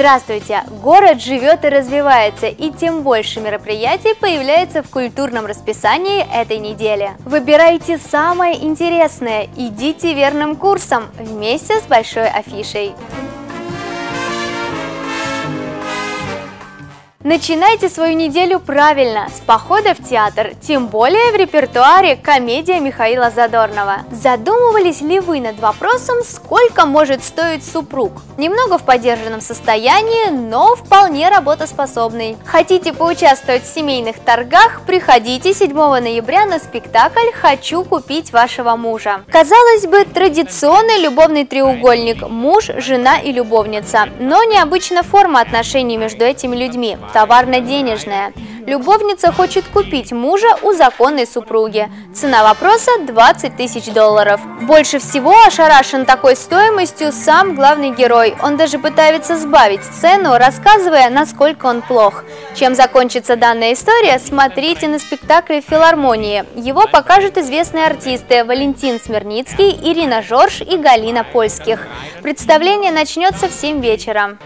Здравствуйте! Город живет и развивается, и тем больше мероприятий появляется в культурном расписании этой недели. Выбирайте самое интересное, идите верным курсом вместе с большой афишей. Начинайте свою неделю правильно, с похода в театр, тем более в репертуаре комедия Михаила Задорнова. Задумывались ли вы над вопросом, сколько может стоить супруг? Немного в подержанном состоянии, но вполне работоспособный. Хотите поучаствовать в семейных торгах? Приходите 7 ноября на спектакль «Хочу купить вашего мужа». Казалось бы, традиционный любовный треугольник – муж, жена и любовница, но необычна форма отношений между этими людьми. Товарно-денежная. Любовница хочет купить мужа у законной супруги. Цена вопроса – $20 тысяч. Больше всего ошарашен такой стоимостью сам главный герой. Он даже пытается сбавить цену, рассказывая, насколько он плох. Чем закончится данная история, смотрите на спектакле в филармонии. Его покажут известные артисты Валентин Смирницкий, Ирина Жорж и Галина Польских. Представление начнется в 7 вечера.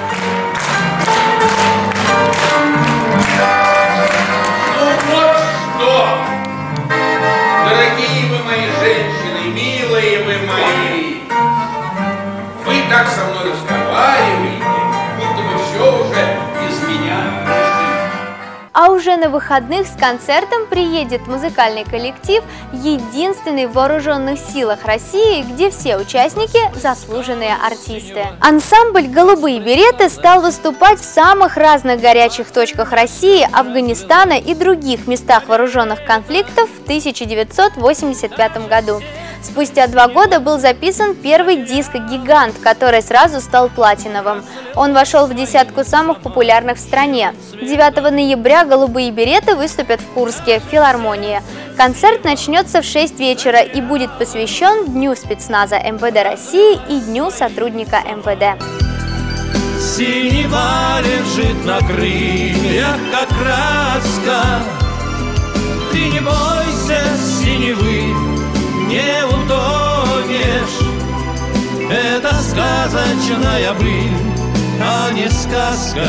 Ну вот что, дорогие вы мои женщины, милые вы мои, вы так со мной разговариваете, будто бы все уже без меня. А уже на выходных с концертом приедет музыкальный коллектив, единственный в вооруженных силах России, где все участники – заслуженные артисты. Ансамбль «Голубые береты» стал выступать в самых разных горячих точках России, Афганистана и других местах вооруженных конфликтов в 1985 году. Спустя 2 года был записан первый диск «Гигант», который сразу стал платиновым. Он вошел в десятку самых популярных в стране. 9 ноября «Голубые береты» выступят в Курске, в филармонии. Концерт начнется в 6 вечера и будет посвящен Дню спецназа МВД России и Дню сотрудника МВД. Синева лежит на крыльях, как краска. Ты не бойся синевы, не утонешь. Это сказочная быль, а не сказка.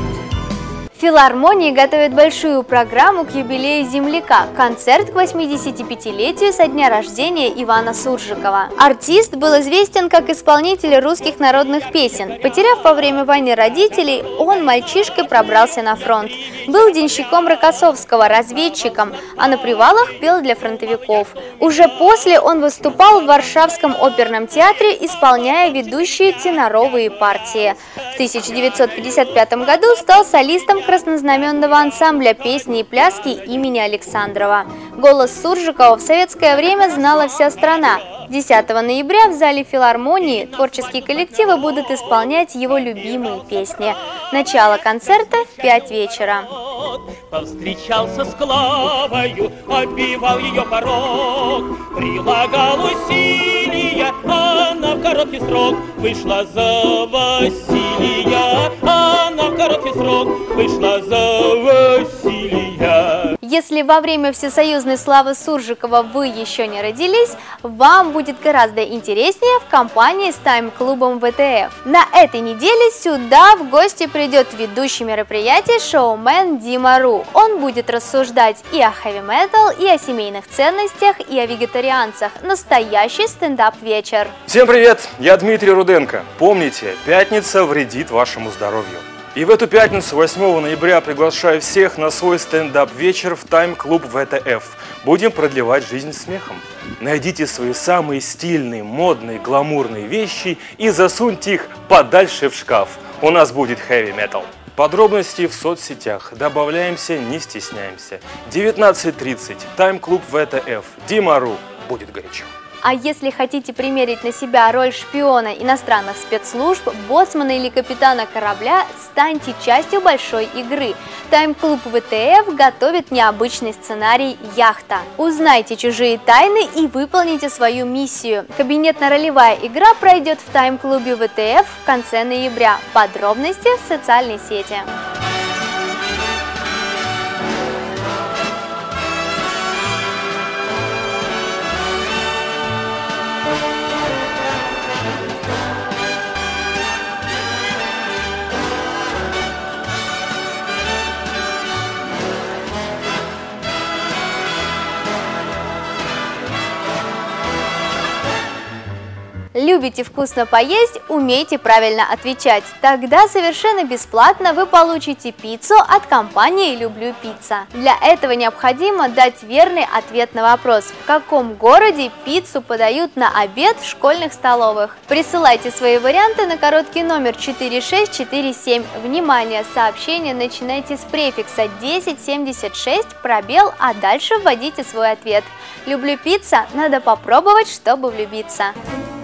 В филармонии готовят большую программу к юбилею земляка – концерт к 85-летию со дня рождения Ивана Суржикова. Артист был известен как исполнитель русских народных песен. Потеряв во время войны родителей, он мальчишкой пробрался на фронт. Был денщиком Рокоссовского, разведчиком, а на привалах пел для фронтовиков. Уже после он выступал в Варшавском оперном театре, исполняя ведущие теноровые партии. В 1955 году стал солистом краснознаменного ансамбля песни и пляски имени Александрова. Голос Суржикова в советское время знала вся страна. 10 ноября в зале филармонии творческие коллективы будут исполнять его любимые песни. Начало концерта в 5 вечера. Повстречался с Клавою, оббивал ее порог, прилагал усилия, она в короткий срок вышла за Василия, она в короткий срок вышла за Василия. Если во время всесоюзной славы Суржикова вы еще не родились, вам будет гораздо интереснее в компании с тайм-клубом ВТФ. На этой неделе сюда в гости придет ведущий мероприятия шоумен Дима Ру. Он будет рассуждать и о хэви-метал, и о семейных ценностях, и о вегетарианцах. Настоящий стендап-вечер. Всем привет, я Дмитрий Руденко. Помните, пятница вредит вашему здоровью. И в эту пятницу, 8 ноября, приглашаю всех на свой стендап-вечер в тайм-клуб ВТФ. Будем продлевать жизнь смехом. Найдите свои самые стильные, модные, гламурные вещи и засуньте их подальше в шкаф. У нас будет хэви-метал. Подробности в соцсетях. Добавляемся, не стесняемся. 19:30. Тайм-клуб ВТФ. Дима Ру. Будет горячо. А если хотите примерить на себя роль шпиона иностранных спецслужб, боцмана или капитана корабля, станьте частью большой игры. Тайм-клуб ВТФ готовит необычный сценарий «Яхта». Узнайте чужие тайны и выполните свою миссию. Кабинетно-ролевая игра пройдет в тайм-клубе ВТФ в конце ноября. Подробности в социальной сети. Любите вкусно поесть, умейте правильно отвечать. Тогда совершенно бесплатно вы получите пиццу от компании «Люблю пицца». Для этого необходимо дать верный ответ на вопрос, в каком городе пиццу подают на обед в школьных столовых. Присылайте свои варианты на короткий номер 4647. Внимание! Сообщение начинайте с префикса 1076, пробел, а дальше вводите свой ответ. Люблю пицца, надо попробовать, чтобы влюбиться.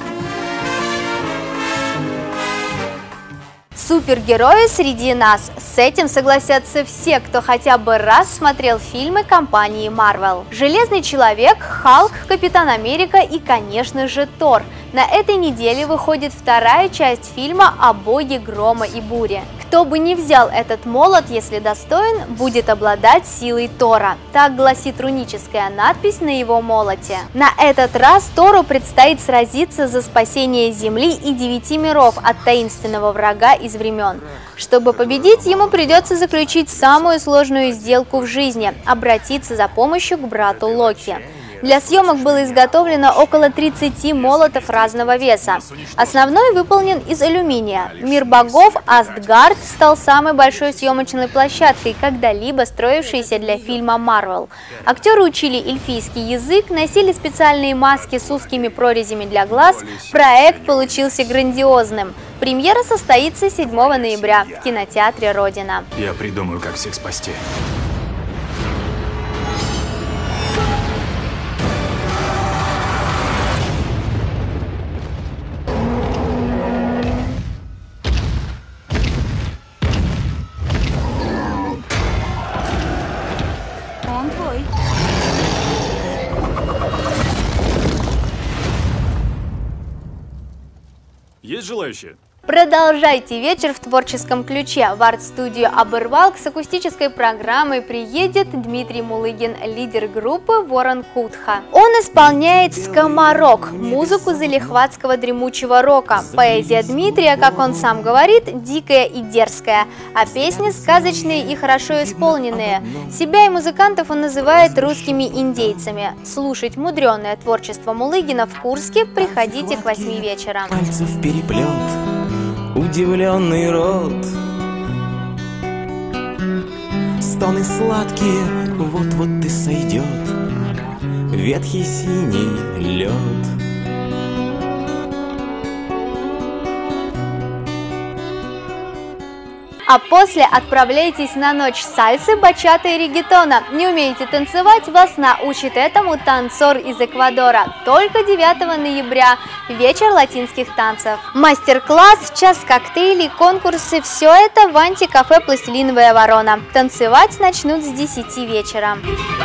Супергерои среди нас. С этим согласятся все, кто хотя бы раз смотрел фильмы компании Marvel. Железный человек, Халк, Капитан Америка и, конечно же, Тор. На этой неделе выходит вторая часть фильма о боге грома и бури. Кто бы ни взял этот молот, если достоин, будет обладать силой Тора. Так гласит руническая надпись на его молоте. На этот раз Тору предстоит сразиться за спасение Земли и 9 миров от таинственного врага из времен. Чтобы победить, ему придется заключить самую сложную сделку в жизни – обратиться за помощью к брату Локи. Для съемок было изготовлено около 30 молотов разного веса. Основной выполнен из алюминия. Мир богов Астгард стал самой большой съемочной площадкой, когда-либо строившейся для фильма Marvel. Актеры учили эльфийский язык, носили специальные маски с узкими прорезями для глаз. Проект получился грандиозным. Премьера состоится 7 ноября в кинотеатре «Родина». Я придумаю, как всех спасти. Есть желающие? Продолжайте вечер в творческом ключе. В арт-студию «Обервалк» с акустической программой приедет Дмитрий Мулыгин, лидер группы «Ворон Кутха». Он исполняет скоморок, музыку залихватского дремучего рока. Поэзия Дмитрия, как он сам говорит, дикая и дерзкая, а песни сказочные и хорошо исполненные. Себя и музыкантов он называет русскими индейцами. Слушать мудреное творчество Мулыгина в Курске приходите к 8 вечера. Пальцев переплет, удивленный рот, стоны сладкие, вот-вот и сойдет ветхий синий лед. А после отправляйтесь на ночь сальсы, бачата и реггетона. Не умеете танцевать? Вас научит этому танцор из Эквадора. Только 9 ноября. Вечер латинских танцев. Мастер-класс, час коктейлей, конкурсы – все это в антикафе «Пластилиновая ворона». Танцевать начнут с 10 вечера.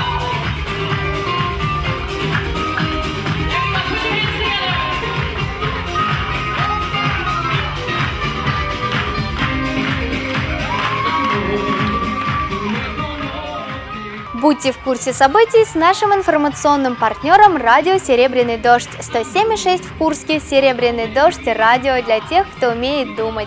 Будьте в курсе событий с нашим информационным партнером радио «Серебряный дождь». 107,6 в Курске. «Серебряный дождь» – радио для тех, кто умеет думать.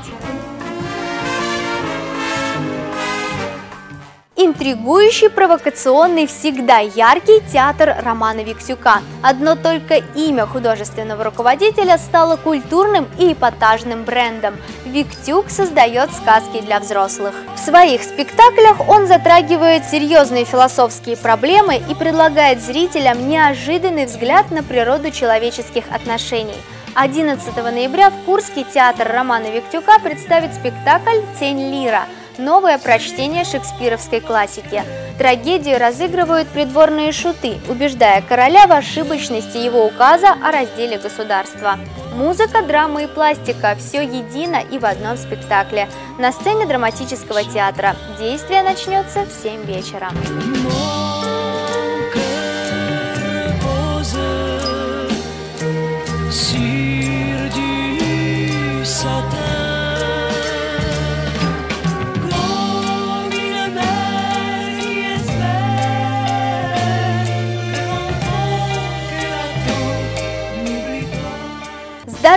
Интригующий, провокационный, всегда яркий театр Романа Виктюка. Одно только имя художественного руководителя стало культурным и эпатажным брендом. Виктюк создает сказки для взрослых. В своих спектаклях он затрагивает серьезные философские проблемы и предлагает зрителям неожиданный взгляд на природу человеческих отношений. 11 ноября в Курске театр Романа Виктюка представит спектакль «Тень Лира». Новое прочтение шекспировской классики. Трагедию разыгрывают придворные шуты, убеждая короля в ошибочности его указа о разделе государства. Музыка, драма и пластика – все едино и в одном спектакле. На сцене драматического театра. Действие начнется в 7 вечера.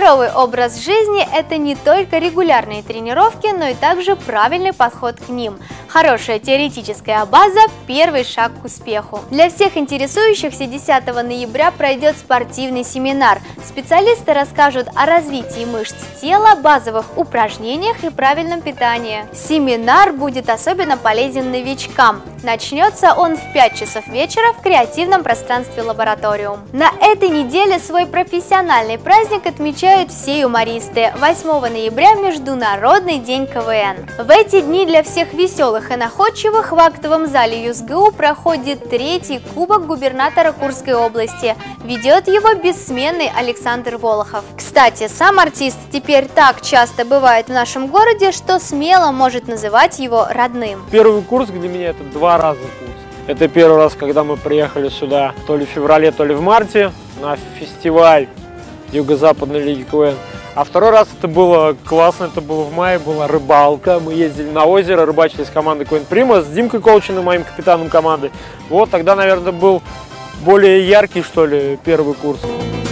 Здоровый образ жизни – это не только регулярные тренировки, но и также правильный подход к ним. Хорошая теоретическая база – первый шаг к успеху. Для всех интересующихся 10 ноября пройдет спортивный семинар. Специалисты расскажут о развитии мышц тела, базовых упражнениях и правильном питании. Семинар будет особенно полезен новичкам. Начнется он в 5 часов вечера в креативном пространстве «Лабораториум». На этой неделе свой профессиональный праздник отмечают все юмористы. 8 ноября – Международный день КВН. В эти дни для всех веселых и находчивых в актовом зале ЮСГУ проходит 3-й Кубок губернатора Курской области. Ведет его бессменный Александр Волохов. Кстати, сам артист теперь так часто бывает в нашем городе, что смело может называть его родным. Первый курс для меня это 2 раза курс. Это первый раз, когда мы приехали сюда, то ли в феврале, то ли в марте, на фестиваль Юго-Западной лиги КВН. А второй раз это было классно, это было в мае, была рыбалка. Мы ездили на озеро, рыбачили с командой КВН Прима, с Димкой Колчиным, моим капитаном команды. Вот тогда, наверное, был более яркий, что ли, первый курс.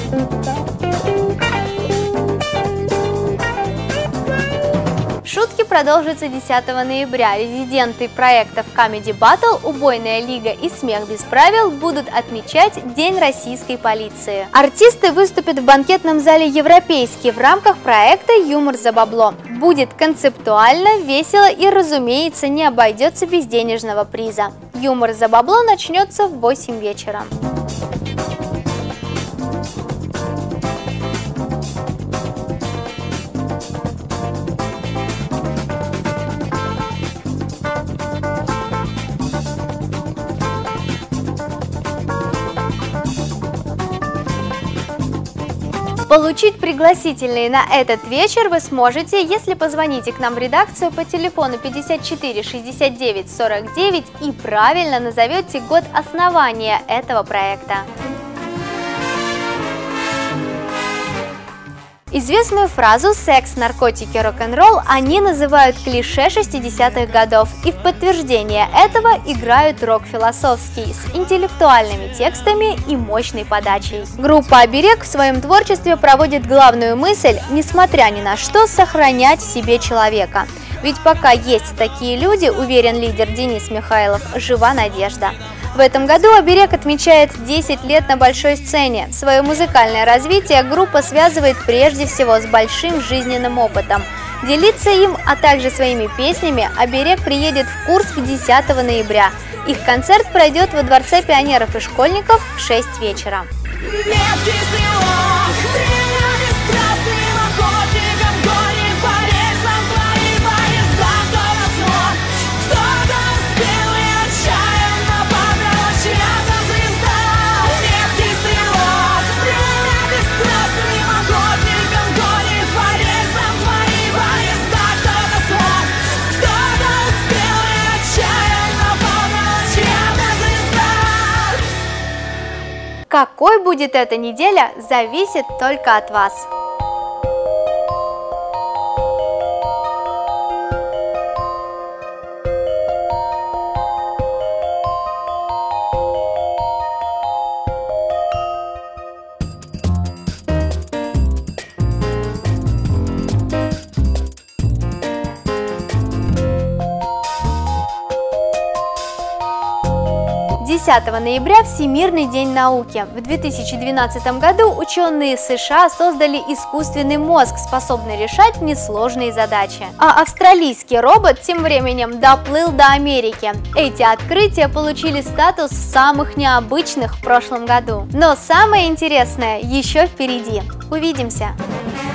Шутки продолжатся 10 ноября. Резиденты проектов Comedy Battle, Убойная лига и Смех без правил будут отмечать День российской полиции. Артисты выступят в банкетном зале «Европейский» в рамках проекта «Юмор за бабло». Будет концептуально, весело и, разумеется, не обойдется без денежного приза. «Юмор за бабло» начнется в 8 вечера. Получить пригласительные на этот вечер вы сможете, если позвоните к нам в редакцию по телефону 54 69 49 и правильно назовете год основания этого проекта. Известную фразу «секс, наркотики, рок-н-ролл» они называют клише 60-х годов, и в подтверждение этого играют рок философский с интеллектуальными текстами и мощной подачей. Группа «Оберег» в своем творчестве проводит главную мысль, несмотря ни на что, сохранять в себе человека. Ведь пока есть такие люди, уверен лидер Денис Михайлов, жива надежда. В этом году «Оберег» отмечает 10 лет на большой сцене. Свое музыкальное развитие группа связывает прежде всего с большим жизненным опытом. Делиться им, а также своими песнями «Оберег» приедет в Курск 10 ноября. Их концерт пройдет во Дворце пионеров и школьников в 6 вечера. Какой будет эта неделя, зависит только от вас. Ноября Всемирный день науки. В 2012 году ученые США создали искусственный мозг, способный решать несложные задачи. А австралийский робот тем временем доплыл до Америки. Эти открытия получили статус самых необычных в прошлом году. Но самое интересное еще впереди. Увидимся!